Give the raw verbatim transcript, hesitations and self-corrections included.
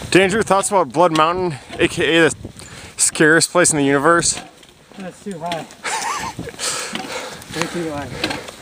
Danger, thoughts about Blood Mountain, aka the scariest place in the universe? That's too high. Way too high.